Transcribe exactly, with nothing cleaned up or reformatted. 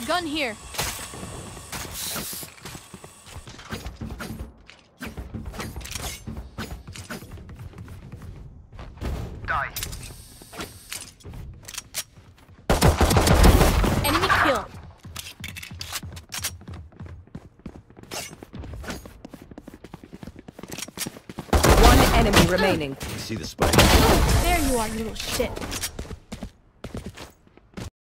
Gun here. Die. Enemy kill. One enemy remaining. See the spike. There you are, you little shit.